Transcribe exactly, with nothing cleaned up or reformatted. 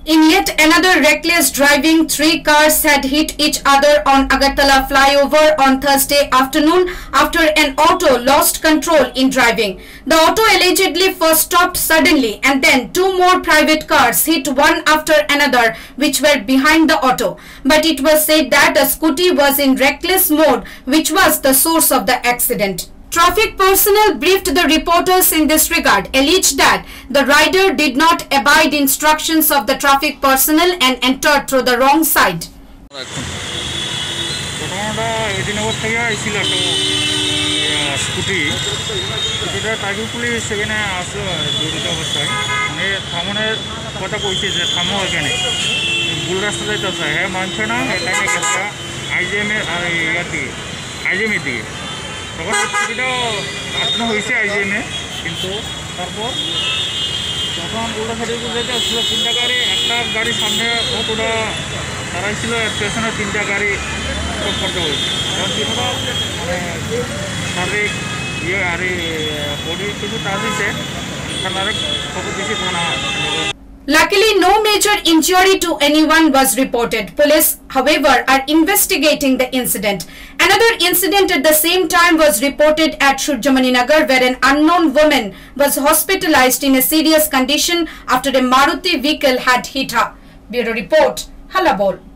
In yet another reckless driving, three cars had hit each other on Agartala flyover on Thursday afternoon after an auto lost control in driving. The auto allegedly first stopped suddenly and then two more private cars hit one after another which were behind the auto. But it was said that a scooty was in reckless mode which was the source of the accident. Traffic personnel briefed the reporters in this regard, alleged that the rider did not abide instructions of the traffic personnel and entered through the wrong side. তখন স্কুটিটা আটকানো হয়েছে আইজিএমে, কিন্তু তারপর যখন উল্টা সাইডে যেতে আসছিল তিনটা গাড়ি, একটা গাড়ি সামনে অটোটা দাঁড়াইছিল, পেছনে তিনটা গাড়ি স্টপ করতে হয়েছে। কারণ তিনটা মানে শারীরিক ইয়ে আর বডি কিছু টাচ হয়েছে, থানার খবর দিয়েছি থানা। Luckily, no major injury to anyone was reported. Police, however, are investigating the incident. Another incident at the same time was reported at Surjamaninagar, where an unknown woman was hospitalized in a serious condition after a Maruti vehicle had hit her. Bureau report, Halabol.